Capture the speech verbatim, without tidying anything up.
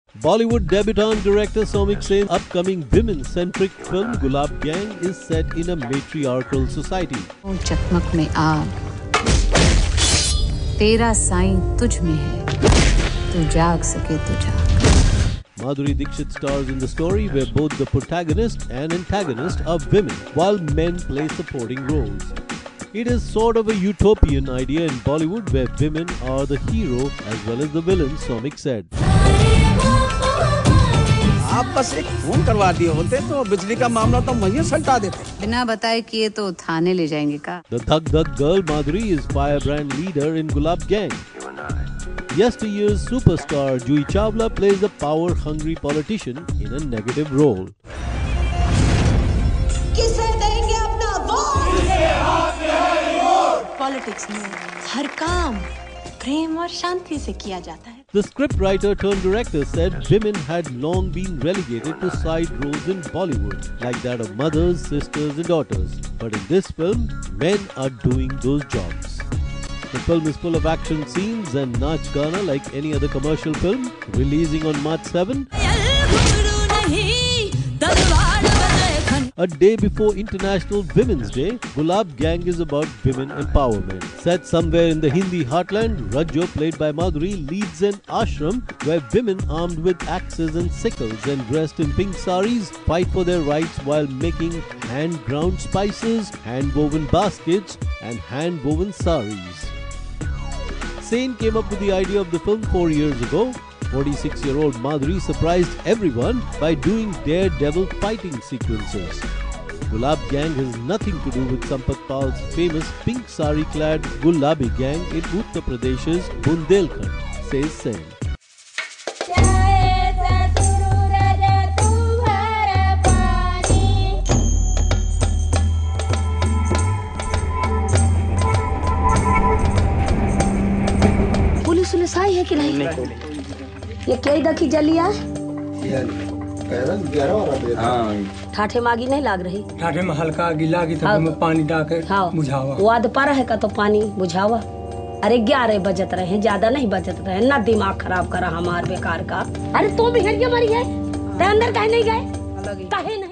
Bollywood debutant director Soumik Sen's upcoming women-centric film Gulab Gang is set in a matriarchal society. चकमक में आग, तेरा साईं तुझ में है, तू जाग सके तो जाग. Madhuri Dixit stars in the story where both the protagonist and antagonist are women, while men play supporting roles. It is sort of a utopian idea in Bollywood where women are the hero as well as the villain, Soumik said. आप बस एक phone करवा दिए होते तो बिजली का मामला तो वहीं सल्टा देते. बिना बताए किए तो थाने ले जाएंगे का. The Thug Thug girl Madhuri is firebrand leader in Gulab Gang. Yesteryear's superstar Juhi Chawla plays a power-hungry politician in a negative role. किसे देंगे अपना वोट? पॉलिटिक्स में हर काम प्रेम और शांति से किया जाता है. The scriptwriter turned director said women had long been relegated to side roles in Bollywood, like that of mothers, sisters and daughters. But in this film, men are doing those jobs. The film is full of action scenes and Nach Gana like any other commercial film, releasing on March seventh. A day before International Women's Day, Gulab Gang is about women empowerment. Set somewhere in the Hindi heartland, Rajo, played by Madhuri, leads an ashram where women armed with axes and sickles and dressed in pink saris fight for their rights while making hand-ground spices, hand-woven baskets and hand-woven saris. Sen came up with the idea of the film four years ago. forty-six-year-old Madhuri surprised everyone by doing daredevil fighting sequences. Gulab Gang has nothing to do with Sampath Pal's famous pink sari-clad Gulabi Gang in Uttar Pradesh's Bundelkhand, says Sen. Police police आई है कि नहीं? ये क्या देखी जलिया? ठाठे मागी नहीं लाग रही? ठाठे में हल्का गिला की तो में पानी डाल हाँ बुझावा. वाद पर है का तो पानी बुझावा. अरे ग्यारह बजत रहे, ज्यादा नहीं बजत रहे ना. दिमाग खराब करा हमार बेकार का. अरे तुम भी हट गया मरी है, अंदर कहीं नहीं गए, कहीं नहीं.